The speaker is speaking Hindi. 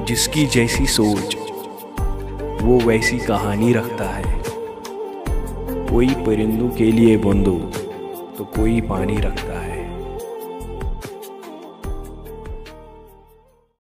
जिसकी जैसी सोच वो वैसी कहानी रखता है। कोई परिंदों के लिए बूंदों तो कोई पानी रखता है।